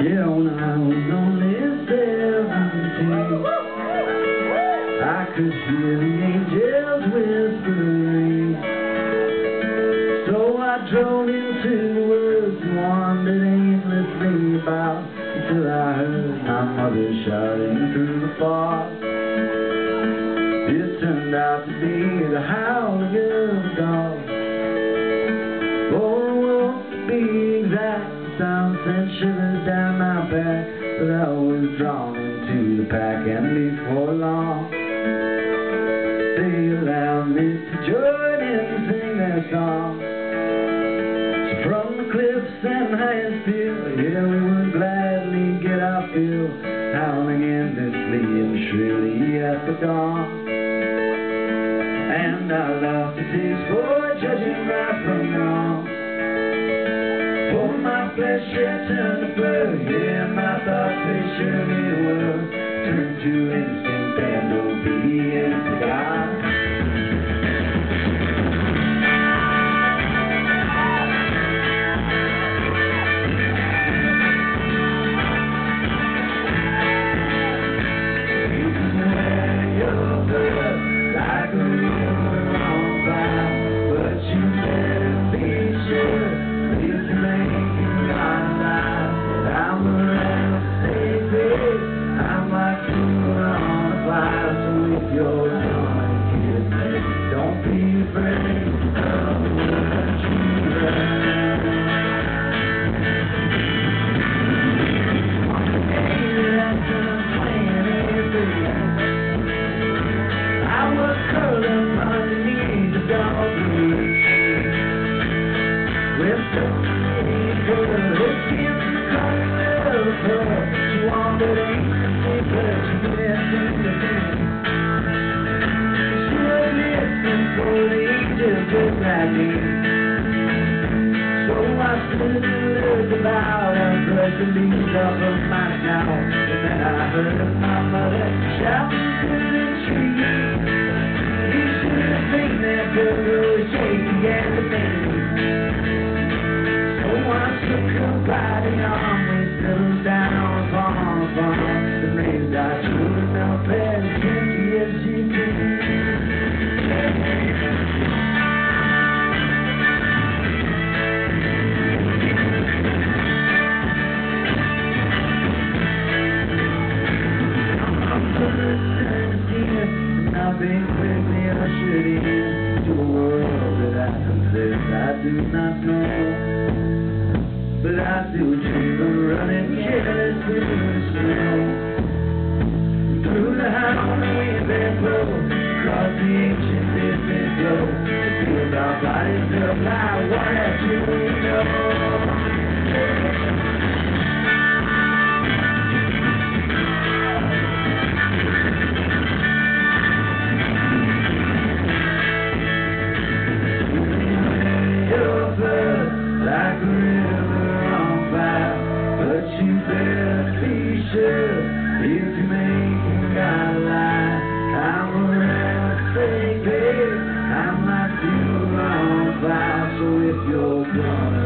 Yeah, when I was only 17, I could hear the angels whispering. So I drove into the woods and wandered aimlessly about until I heard my mother shouting through the fog. It turned out to be the howling of a dog, or a wolf to be exact. Sound sent shivers down my back, but I was drawn into the pack, and before long they allowed me to join in and sing their song. So from the cliffs and highest hill, yeah, we would gladly get our fill, howling endlessly and shrilly at the dawn. And I lost the taste for judging right from wrong. For my flesh had turned to blood, yeah, my thoughts they surely were turned to instinct and obedience to God. You can wear your blood like a river on fire, but you better be sure if you make it not alive. I'm around sacred, I'm like food on a fire. So if you're gonna kiss me, don't be afraid of what you learn. On the day that I turned 23, I was curled up underneath the dogwood. With the girl, her skin the color of her. She wanted aimlessly, but she listened to me. She was listening for the angels just like me. So I stood and looked about and brushed the leaves off of my gown. And then I heard my mother shouting through the trees. You should have seen that girl go shaky and the baby. I took her by the arm, we settled down upon a farm. The names I truly felt as kinky as she could. I'm 17, and I've been quickly ushered in to a world that I confess I do not know. But I still dream of running careless through the snow, through the Halloween and blow, across the ancient distant glow. It feels our bodies up like what do we know? Like a river on fire, but you better be sure if you make it God lie. I'm around sacred, I'm like you on fire. So if you're gonna